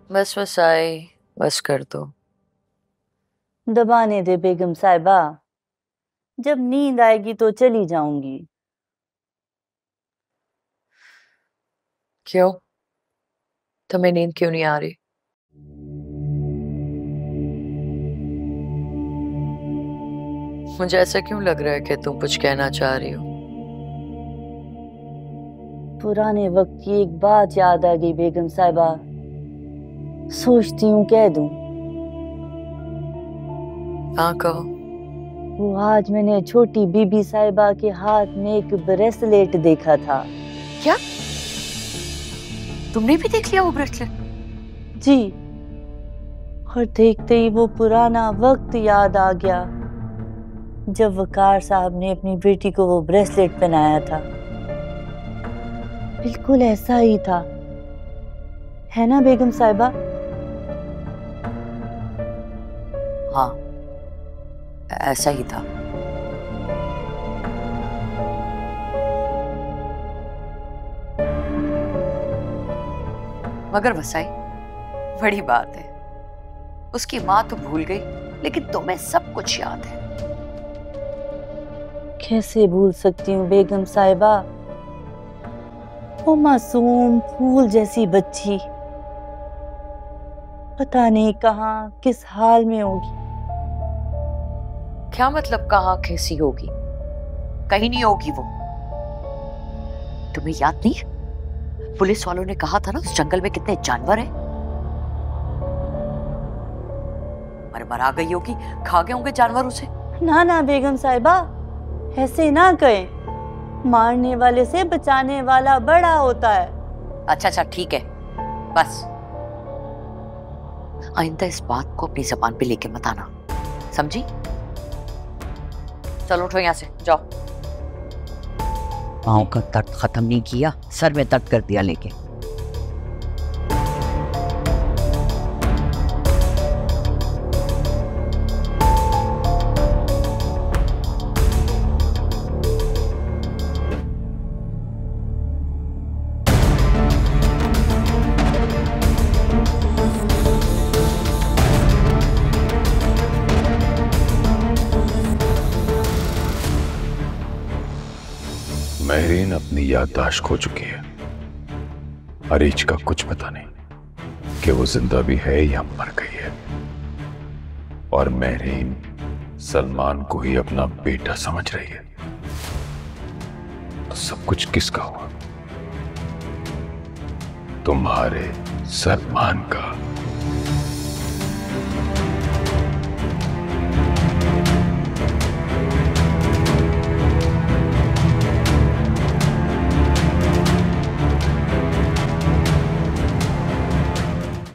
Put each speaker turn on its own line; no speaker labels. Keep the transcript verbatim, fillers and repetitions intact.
बस बस आए, बस कर दो।
दबाने दे बेगम साहिबा, जब नींद आएगी तो चली जाऊंगी।
क्यों? तुम्हें नींद क्यों नहीं आ रही? मुझे ऐसा क्यों लग रहा है कि तुम कुछ कहना चाह रही हो?
पुराने वक्त की एक बात याद आ गई बेगम साहिबा, सोचती हूँ कह दूं।
हाँ कहो।
वो आज मैंने छोटी बीबी साहिबा के हाथ में एक ब्रेसलेट देखा था।
क्या? तुमने भी देख लिया वो ब्रेसलेट?
जी, और देखते ही वो पुराना वक्त याद आ गया जब वकार साहब ने अपनी बेटी को वो ब्रेसलेट पहनाया था। बिल्कुल ऐसा ही था, है ना बेगम साहिबा?
हाँ, ऐसा ही था। मगर वसाई, बड़ी बात है, उसकी माँ तो भूल गई, लेकिन तुम्हें सब कुछ याद है।
कैसे भूल सकती हूँ बेगम साहिबा, वो मासूम फूल जैसी बच्ची पता नहीं कहाँ किस हाल में होगी।
क्या मतलब कहाँ कैसी होगी? कहीं नहीं होगी वो। तुम्हें याद नहीं है? पुलिस वालों ने कहा था ना उस जंगल में कितने जानवर हैं। मर मरा गई होगी, खा गए होंगे जानवर उसे।
ना ना बेगम साहिबा, ऐसे ना कहें, मारने वाले से बचाने वाला बड़ा होता है।
अच्छा अच्छा ठीक है, बस आइंदा इस बात को अपनी जबान पे लेके मत आना, समझी? चलो उठो यहाँ से, जाओ।
पाँव का दर्द खत्म नहीं किया, सर में दर्द कर दिया लेके।
महरीन अपनी याददाश्त खो चुकी है। अरीज का कुछ पता नहीं कि वो जिंदा भी है या मर गई है। और महरीन सलमान को ही अपना बेटा समझ रही है। तो सब कुछ किसका हुआ? तुम्हारे सलमान का।